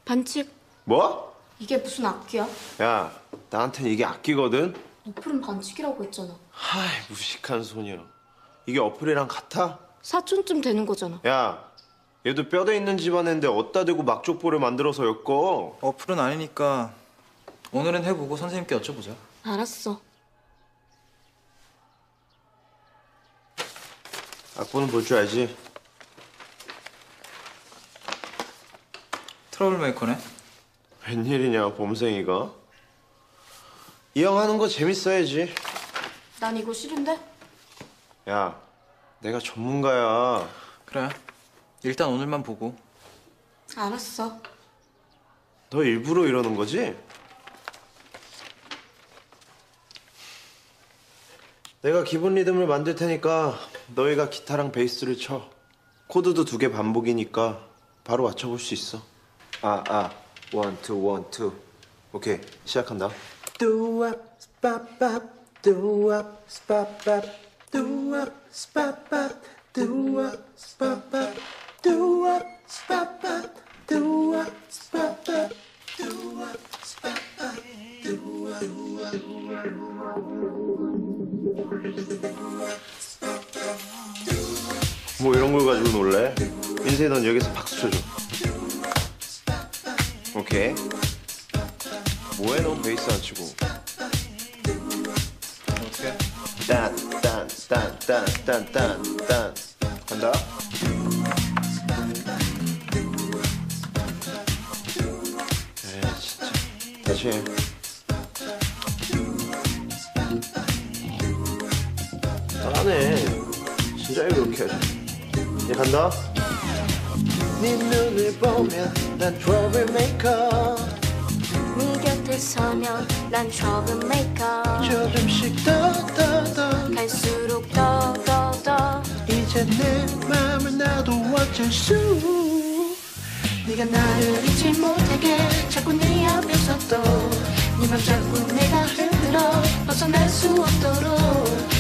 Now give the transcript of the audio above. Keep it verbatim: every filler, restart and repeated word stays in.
반칙. 뭐? 이게 무슨 악기야? 야, 나한텐 이게 악기거든? 어플은 반칙이라고 했잖아. 하이, 무식한 소녀. 이게 어플이랑 같아? 사촌쯤 되는 거잖아. 야, 얘도 뼈대 있는 집안인데 어디다 대고 막족보를 만들어서 엮어. 어플은 아니니까 오늘은 해보고 선생님께 여쭤보자. 알았어. 악보는 볼 줄 알지? 트러블 메이커네. 웬일이냐, 봄생이가? 이 형 하는 거 재밌어야지. 난 이거 싫은데? 야, 내가 전문가야. 그래. 일단 오늘만 보고. 알았어. 너 일부러 이러는 거지? 내가 기본 리듬을 만들 테니까 너희가 기타랑 베이스를 쳐. 코드도 두 개 반복이니까 바로 맞춰볼 수 있어. 아, 아. 원, 투, 원, 투. 오케이, 시작한다. 뚜압, 스빠밥, 뚜압, 스빠밥, 뚜압, 스빠밥, 뚜압, 스빠밥, 뚜압, 스빠밥, 뚜압, 스빠밥, 뚜압, 스빠밥, 뚜압, 뭐 이런 걸 가지고 놀래? 인생이 넌 여기서 박수 쳐줘. 오케이. 뭐해 넌 베이스 안 치고. 어떻게? 딴, 딴, 딴, 딴, 딴, 딴, 딴. 간다. 에이 진짜. 다시 해. 잘하네. 진짜 이거 이렇게 해야지. 이제 간다. 네 눈을 보면 난 trouble maker. 네 곁에 서면 난 trouble maker. 조금씩 더 더 더 갈수록 더 더 더 이제 내 맘을 나도 어쩔 수. 네가 나를 잊지 못하게 자꾸 네 앞에서 또 네 맘 자꾸 내가 흔들어 벗어날 수 없도록